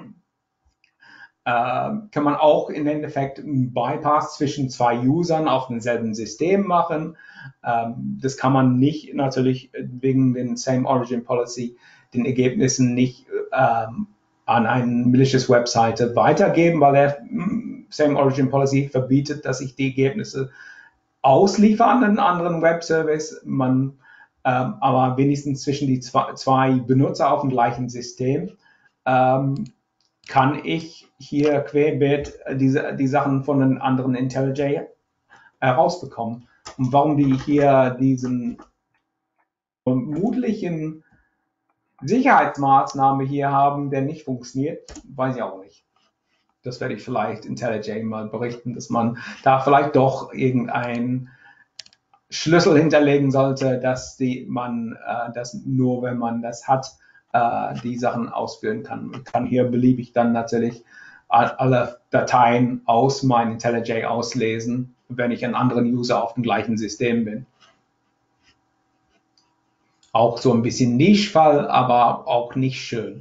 kann man auch im Endeffekt einen Bypass zwischen zwei Usern auf demselben System machen. Das kann man nicht natürlich wegen den Same Origin Policy den Ergebnissen nicht ähm, an eine malicious Webseite weitergeben, weil der Same Origin Policy verbietet, dass ich die Ergebnisse ausliefere an einen anderen Webservice. Man, ähm, aber wenigstens zwischen die zwei, zwei Benutzer auf dem gleichen System ähm, kann ich hier querbeet diese, die Sachen von den anderen IntelliJ herausbekommen. Und warum die hier diesen vermutlichen Sicherheitsmaßnahme hier haben, der nicht funktioniert, weiß ich auch nicht. Das werde ich vielleicht IntelliJ mal berichten, dass man da vielleicht doch irgendeinen Schlüssel hinterlegen sollte, dass die, man äh, das nur, wenn man das hat, die Sachen ausführen kann. Ich kann hier beliebig dann natürlich alle Dateien aus meinem IntelliJ auslesen, wenn ich einen anderen User auf dem gleichen System bin. Auch so ein bisschen Nischfall, aber auch nicht schön.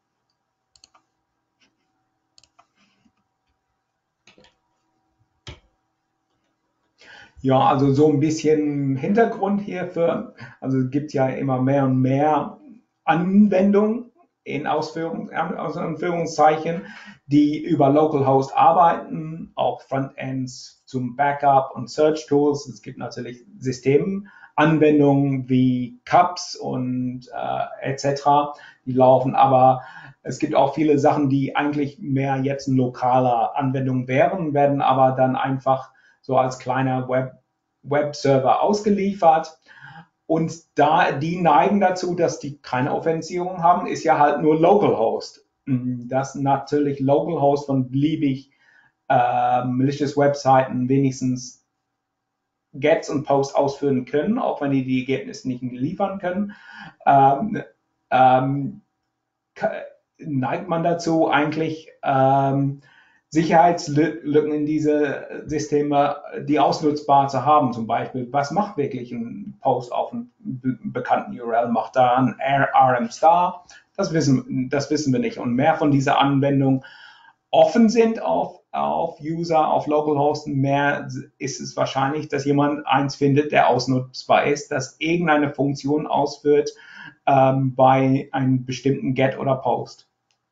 Ja, also so ein bisschen Hintergrund hierfür. Also es gibt ja immer mehr und mehr Anwendungen in Ausführung, Anführungszeichen, die über Localhost arbeiten, auch Frontends zum Backup und Search Tools. Es gibt natürlich Systemanwendungen wie Cups und äh, et cetera. Die laufen, aber es gibt auch viele Sachen, die eigentlich mehr jetzt eine lokale Anwendung wären, werden aber dann einfach so als kleiner Web, Webserver ausgeliefert. Und da die neigen dazu, dass die keine Authentifizierung haben, ist ja halt nur Localhost. Dass natürlich Localhost von beliebig äh, malicious Webseiten wenigstens Gets und Posts ausführen können, auch wenn die die Ergebnisse nicht liefern können. Ähm, ähm, neigt man dazu eigentlich ähm, Sicherheitslücken in diese Systeme, die ausnutzbar zu haben. Zum Beispiel, was macht wirklich ein Post auf einem bekannten U R L? Macht da ein R M Star? Das wissen, das wissen wir nicht. Und mehr von dieser Anwendung offen sind auf, auf User, auf Localhost, mehr ist es wahrscheinlich, dass jemand eins findet, der ausnutzbar ist, dass irgendeine Funktion ausführt ähm, bei einem bestimmten Get oder Post.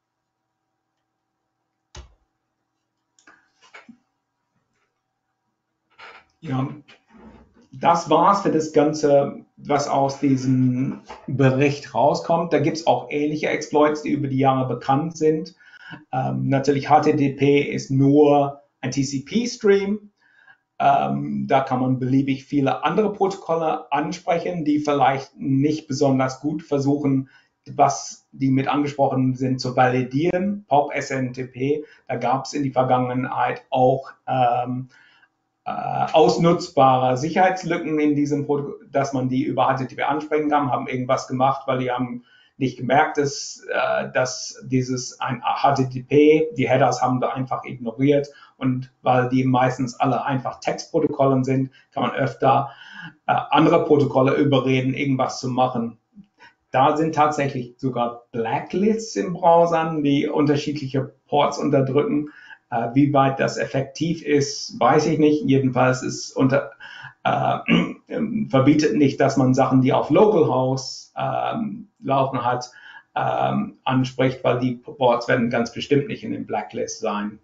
Ja, das war's für das Ganze, was aus diesem Bericht rauskommt. Da gibt es auch ähnliche Exploits, die über die Jahre bekannt sind. Ähm, natürlich H T T P ist nur ein T C P-Stream. Ähm, da kann man beliebig viele andere Protokolle ansprechen, die vielleicht nicht besonders gut versuchen, was die mit angesprochen sind, zu validieren. P O P S N T P, da gab es in der Vergangenheit auch ähm, ausnutzbare Sicherheitslücken in diesem Protokoll, dass man die über H T T P ansprechen kann, haben irgendwas gemacht, weil die haben nicht gemerkt, dass, äh, dass dieses ein H T T P, die Headers haben da einfach ignoriert und weil die meistens alle einfach Textprotokolle sind, kann man öfter äh, andere Protokolle überreden, irgendwas zu machen. Da sind tatsächlich sogar Blacklists in Browsern, die unterschiedliche Ports unterdrücken. Äh, wie weit das effektiv ist, weiß ich nicht. Jedenfalls ist unter, äh, verbietet nicht, dass man Sachen, die auf Localhost ähm, laufen hat, ähm, anspricht, weil die Ports werden ganz bestimmt nicht in den Blacklist sein.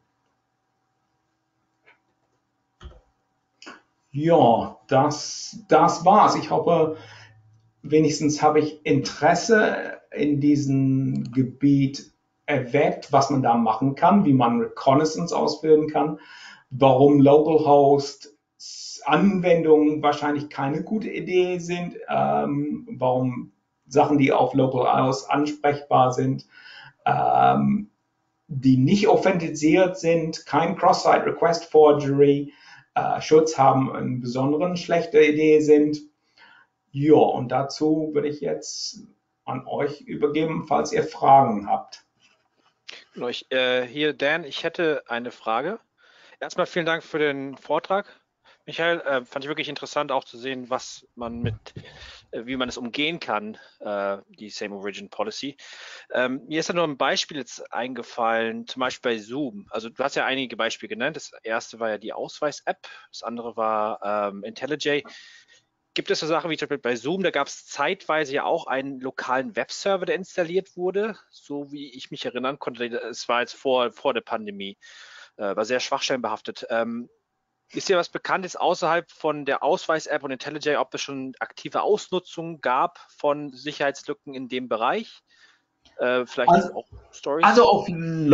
Ja, das, das war's. Ich hoffe, wenigstens habe ich Interesse in diesem Gebiet erweckt, was man da machen kann, wie man Reconnaissance ausführen kann, warum Localhost Anwendungen wahrscheinlich keine gute Idee sind, ähm, warum Sachen, die auf Localhost ansprechbar sind, ähm, die nicht authentisiert sind, kein Cross-Site-Request-Forgery, äh, Schutz haben, eine besondere schlechte Idee sind. Ja, und dazu würde ich jetzt an euch übergeben, falls ihr Fragen habt. Genau, ich, äh, hier Dan, ich hätte eine Frage. Erstmal vielen Dank für den Vortrag, Michael. Äh, fand ich wirklich interessant auch zu sehen, was man mit, äh, wie man es umgehen kann, äh, die Same Origin Policy. Ähm, mir ist da nur ein Beispiel jetzt eingefallen, zum Beispiel bei Zoom. Also du hast ja einige Beispiele genannt. Das erste war ja die Ausweis-App, das andere war ähm, IntelliJ. Gibt es so Sachen wie zum Beispiel bei Zoom, da gab es zeitweise ja auch einen lokalen Webserver, der installiert wurde, so wie ich mich erinnern konnte. Es war jetzt vor, vor der Pandemie, äh, war sehr schwachstellenbehaftet. Ähm, ist dir was bekannt, ist außerhalb von der Ausweis-App und IntelliJ, ob es schon aktive Ausnutzung gab von Sicherheitslücken in dem Bereich? Äh, vielleicht Also, auch Stories? also auf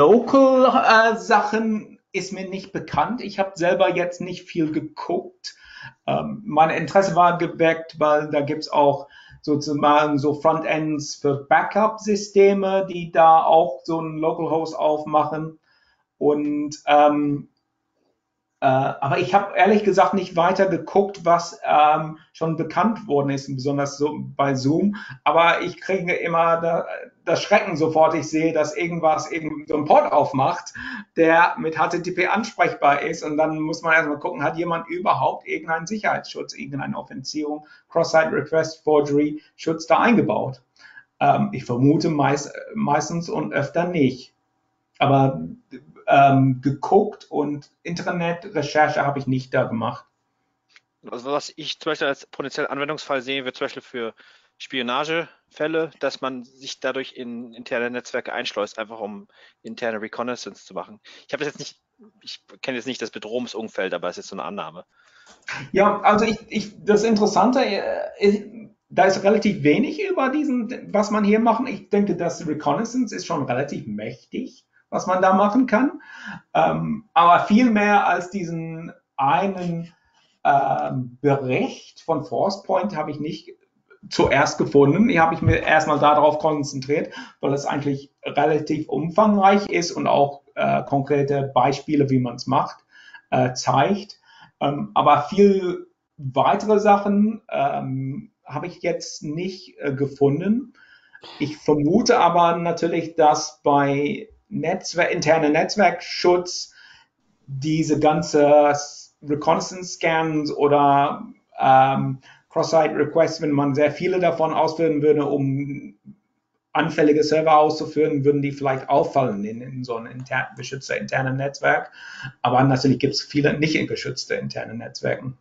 Local-Sachen äh, ist mir nicht bekannt. Ich habe selber jetzt nicht viel geguckt. Ähm, mein Interesse war geweckt, weil da gibt es auch sozusagen so Frontends für Backup-Systeme, die da auch so einen Localhost aufmachen. Und ähm, äh, aber ich habe ehrlich gesagt nicht weiter geguckt, was ähm, schon bekannt worden ist, besonders so bei Zoom. Aber ich kriege immer da, das Schrecken sofort. Ich sehe, dass irgendwas eben so einen Port aufmacht, der mit H T T P ansprechbar ist. Und dann muss man erstmal gucken, hat jemand überhaupt irgendeinen Sicherheitsschutz, irgendeine Authentisierung, Cross-Site Request Forgery Schutz da eingebaut? Ähm, ich vermute meist, meistens und öfter nicht. Aber ähm, geguckt und Internetrecherche habe ich nicht da gemacht. Also was ich zum Beispiel als potenziellen Anwendungsfall sehe, wird zum Beispiel für Spionagefälle, dass man sich dadurch in interne Netzwerke einschleust, einfach um interne Reconnaissance zu machen. Ich habe das jetzt nicht, ich kenne jetzt nicht das Bedrohungsumfeld, aber es ist so eine Annahme. Ja, also ich, ich, das Interessante ist, da ist relativ wenig über diesen, was man hier machen. Ich denke, das Reconnaissance ist schon relativ mächtig, was man da machen kann. Ähm, aber viel mehr als diesen einen ähm, Bericht von Forcepoint habe ich nicht zuerst gefunden. Hier habe ich mir erstmal darauf konzentriert, weil es eigentlich relativ umfangreich ist und auch äh, konkrete Beispiele, wie man es macht, äh, zeigt. Ähm, aber viel weitere Sachen ähm, habe ich jetzt nicht äh, gefunden. Ich vermute aber natürlich, dass bei Netzwer interne Netzwerkschutz diese ganze Reconnaissance-Scans oder ähm, Cross-Site-Requests, wenn man sehr viele davon ausführen würde, um anfällige Server auszuführen, würden die vielleicht auffallen in, in so einem inter geschützten internen Netzwerk. Aber natürlich gibt es viele nicht geschützte interne Netzwerken.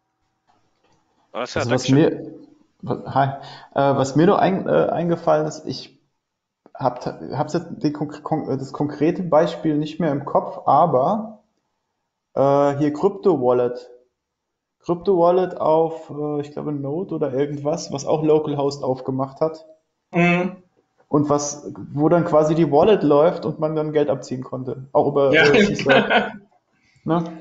Alles klar, Also was Dankeschön. mir, was, hi, äh, was mir noch ein, äh, eingefallen ist, ich habe hab jetzt den, konk- kon- das konkrete Beispiel nicht mehr im Kopf, aber äh, hier Crypto Wallet. Crypto Wallet auf, äh, ich glaube, Node oder irgendwas, was auch Localhost aufgemacht hat. Mhm. Und was, wo dann quasi die Wallet läuft und man dann Geld abziehen konnte. Auch über Ja. äh, C-Square. Ne?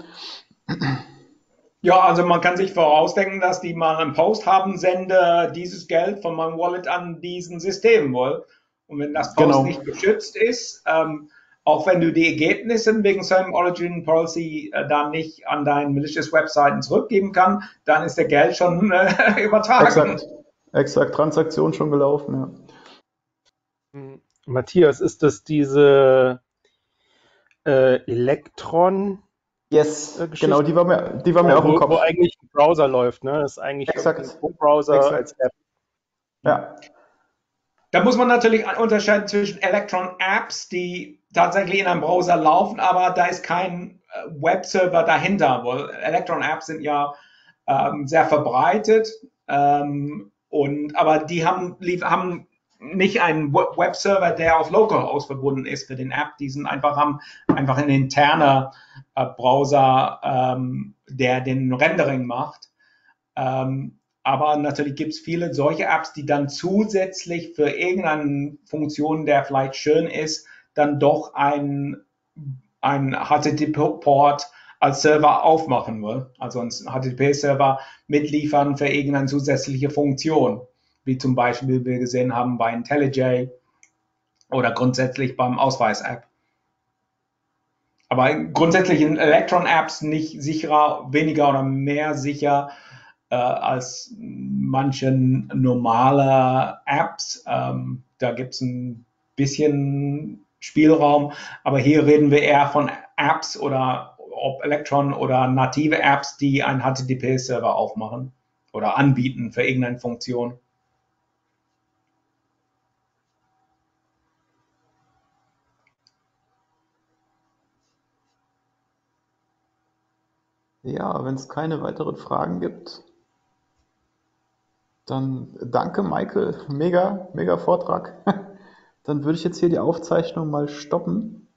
Ja, also man kann sich vorausdenken, dass die mal einen Post haben, sende dieses Geld von meinem Wallet an diesen System wohl. Und wenn das Post Genau. nicht geschützt ist, ähm, auch wenn du die Ergebnisse wegen Same Origin Policy äh, dann nicht an deinen malicious Webseiten zurückgeben kann, dann ist der Geld schon äh, übertragen. Exakt. Exakt. Transaktion schon gelaufen, ja. Matthias, ist das diese äh, Electron Yes, äh, genau, Geschichte, die war mir, die war mir auch im wo, wo Kopf. eigentlich ein Browser läuft, ne? Das ist eigentlich Exakt. ein Chrome-Browser Exakt. als App. Ja. Da muss man natürlich unterscheiden zwischen Electron-Apps, die tatsächlich in einem Browser laufen, aber da ist kein äh, Webserver dahinter. Weil Electron-Apps sind ja ähm, sehr verbreitet, ähm, und, aber die haben, lief, haben nicht einen We- Webserver, der auf Localhost verbunden ist für den App. Die sind einfach, haben einfach einen internen äh, Browser, ähm, der den Rendering macht. Ähm, aber natürlich gibt es viele solche Apps, die dann zusätzlich für irgendeine Funktion, der vielleicht schön ist, dann doch ein, ein H T T P-Port als Server aufmachen will. Also einen H T T P-Server mitliefern für irgendeine zusätzliche Funktion, wie zum Beispiel wir gesehen haben bei IntelliJ oder grundsätzlich beim Ausweis-App. Aber grundsätzlich in Electron-Apps nicht sicherer, weniger oder mehr sicher äh, als manche normale Apps. Ähm, da gibt es ein bisschen Spielraum, aber hier reden wir eher von Apps oder ob Electron oder native Apps, die einen H T T P-Server aufmachen oder anbieten für irgendeine Funktion. Ja, wenn es keine weiteren Fragen gibt, dann danke, Michael. Mega, mega Vortrag. Dann würde ich jetzt hier die Aufzeichnung mal stoppen.